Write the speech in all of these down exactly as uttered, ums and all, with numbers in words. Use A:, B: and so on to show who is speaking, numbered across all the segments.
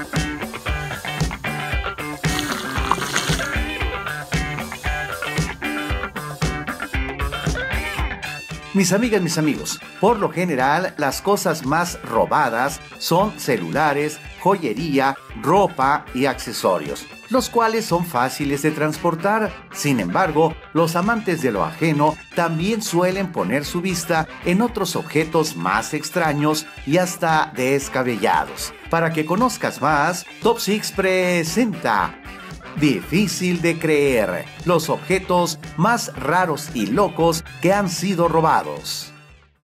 A: Mis amigas, mis amigos, por lo general las cosas más robadas son celulares, joyería, ropa y accesorios, los cuales son fáciles de transportar. Sin embargo, los amantes de lo ajeno también suelen poner su vista en otros objetos más extraños y hasta descabellados. Para que conozcas más, Top seis presenta Difícil de creer, los objetos más raros y locos que han sido robados.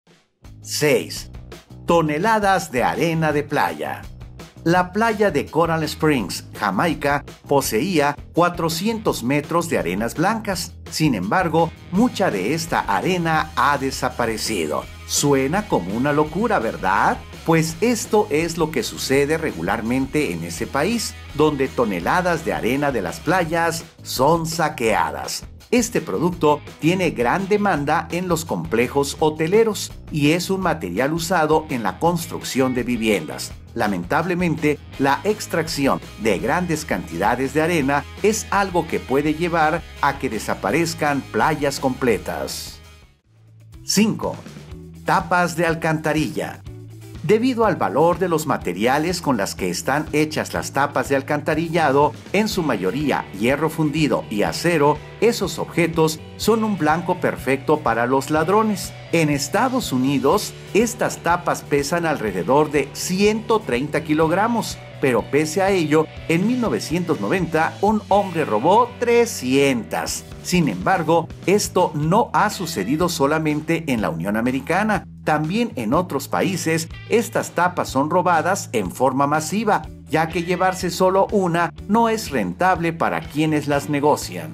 A: seis. Toneladas de arena de playa. La playa de Coral Springs, Jamaica, poseía cuatrocientos metros de arenas blancas. Sin embargo, mucha de esta arena ha desaparecido. Suena como una locura, ¿verdad? Pues esto es lo que sucede regularmente en ese país, donde toneladas de arena de las playas son saqueadas. Este producto tiene gran demanda en los complejos hoteleros y es un material usado en la construcción de viviendas. Lamentablemente, la extracción de grandes cantidades de arena es algo que puede llevar a que desaparezcan playas completas. cinco. Tapas de alcantarilla. Debido al valor de los materiales con las que están hechas las tapas de alcantarillado, en su mayoría hierro fundido y acero, esos objetos son un blanco perfecto para los ladrones. En Estados Unidos, estas tapas pesan alrededor de ciento treinta kilogramos, pero pese a ello, en mil novecientos noventa un hombre robó trescientas. Sin embargo, esto no ha sucedido solamente en la Unión Americana. También en otros países, estas tapas son robadas en forma masiva, ya que llevarse solo una no es rentable para quienes las negocian.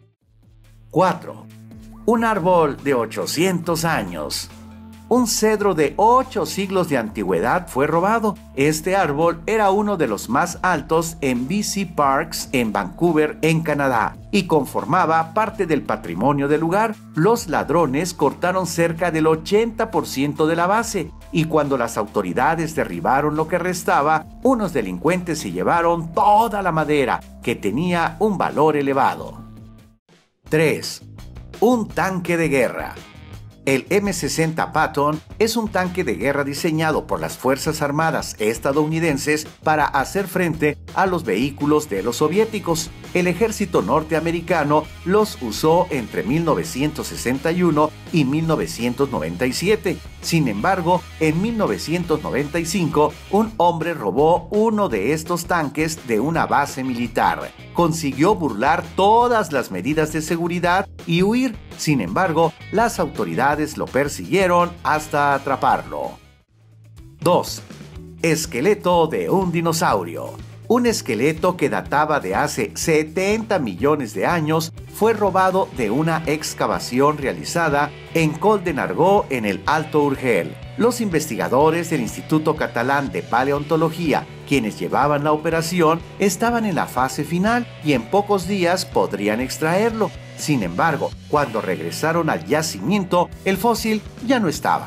A: cuatro. Un árbol de ochocientos años. Un cedro de ocho siglos de antigüedad fue robado. Este árbol era uno de los más altos en B C Parks en Vancouver, en Canadá, y conformaba parte del patrimonio del lugar. Los ladrones cortaron cerca del ochenta por ciento de la base, y cuando las autoridades derribaron lo que restaba, unos delincuentes se llevaron toda la madera, que tenía un valor elevado. tres. Un tanque de guerra. El M sesenta Patton es un tanque de guerra diseñado por las Fuerzas Armadas estadounidenses para hacer frente a los vehículos de los soviéticos. El ejército norteamericano los usó entre mil novecientos sesenta y uno y mil novecientos noventa y siete. Sin embargo, en mil novecientos noventa y cinco, un hombre robó uno de estos tanques de una base militar. Consiguió burlar todas las medidas de seguridad y huir. Sin embargo, las autoridades lo persiguieron hasta atraparlo. dos. Esqueleto de un dinosaurio. Un esqueleto que databa de hace setenta millones de años fue robado de una excavación realizada en Col de Nargó, en el Alto Urgel. Los investigadores del Instituto Catalán de Paleontología, quienes llevaban la operación, estaban en la fase final y en pocos días podrían extraerlo. Sin embargo, cuando regresaron al yacimiento, el fósil ya no estaba.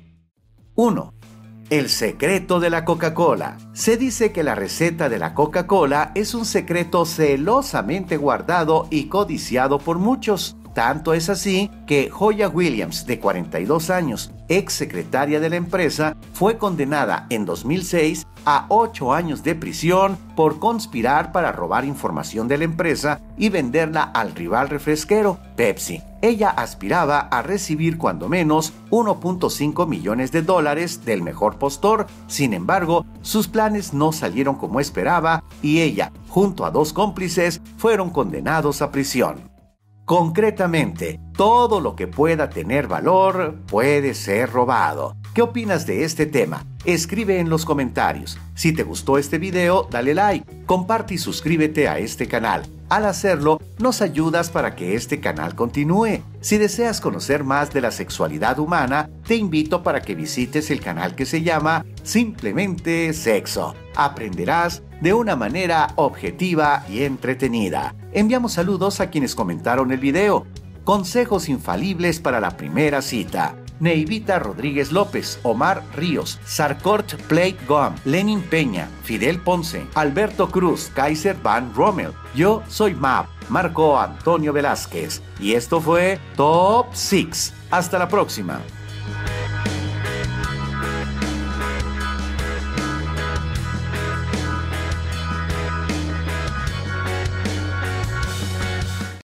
A: uno. El secreto de la Coca-Cola. Se dice que la receta de la Coca-Cola es un secreto celosamente guardado y codiciado por muchos. Tanto es así que Joya Williams, de cuarenta y dos años, ex secretaria de la empresa, fue condenada en dos mil seis a ocho años de prisión por conspirar para robar información de la empresa y venderla al rival refresquero, Pepsi. Ella aspiraba a recibir cuando menos uno punto cinco millones de dólares del mejor postor. Sin embargo, sus planes no salieron como esperaba y ella, junto a dos cómplices, fueron condenados a prisión. Concretamente, todo lo que pueda tener valor puede ser robado. ¿Qué opinas de este tema? Escribe en los comentarios. Si te gustó este video, dale like, comparte y suscríbete a este canal. Al hacerlo, nos ayudas para que este canal continúe. Si deseas conocer más de la sexualidad humana, te invito para que visites el canal que se llama Simplemente Sexo. Aprenderás de una manera objetiva y entretenida. Enviamos saludos a quienes comentaron el video. Consejos infalibles para la primera cita. Neivita Rodríguez López, Omar Ríos, Sarkort Plate Gum, Lenin Peña, Fidel Ponce, Alberto Cruz, Kaiser Van Rommel. Yo soy Map, Marco Antonio Velázquez, y esto fue Top seis. Hasta la próxima.